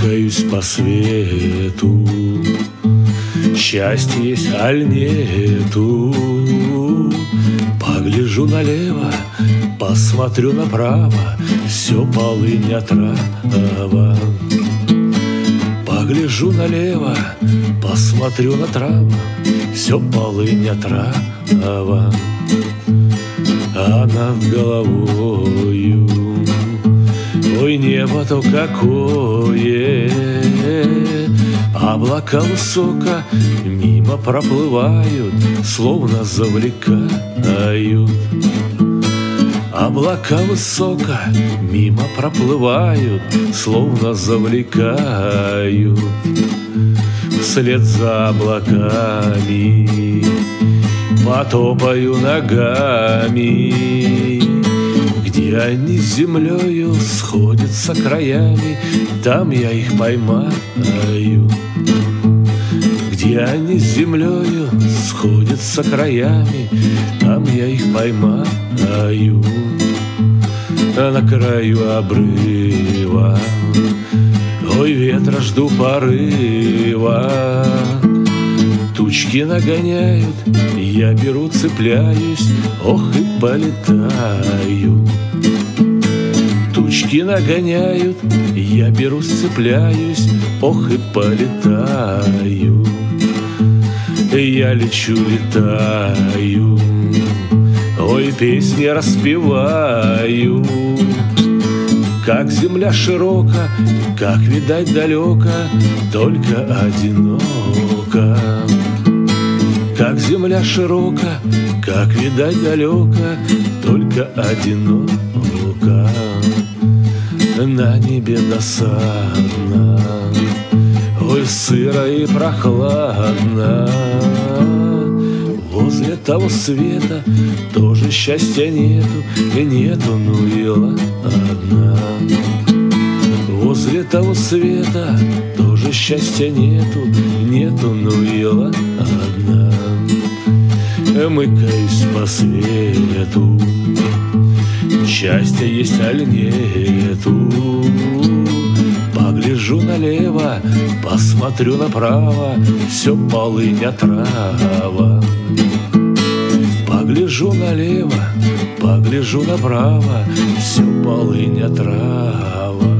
Мыкаюсь по свету, счастье есть, аль нету. Погляжу налево, посмотрю направо, все полынь отрава. Погляжу налево, посмотрю направо, все полынь отрава. А над головою, ой, небо-то какое, облака высоко мимо проплывают, словно завлекают. Облака высоко мимо проплывают, словно завлекают. Вслед за облаками потопаю ногами. Где они с землею сходятся краями, там я их поймаю. Где они с землею сходятся краями, там я их поймаю. А на краю обрыва, ой, ветра жду порыва. Тучки нагоняют, я беру, цепляюсь, ох и полетаю. Тучки нагоняют, я беру, цепляюсь, ох и полетаю. Я лечу, летаю, ой, песни распеваю. Как земля широка, как видать далеко, только одиноко. Как земля широка, как видать далеко, только одиноко. На небе досадно, ой, сыро и прохладно. Возле того света тоже счастья нету, нету, ну и ладно. Возле того света тоже счастья нету, нету, ну и ладно. Мыкаюсь по свету, счастья есть, аль нету. Погляжу налево, посмотрю направо, все полынь отрава. Погляжу налево, погляжу направо, все полынь отрава.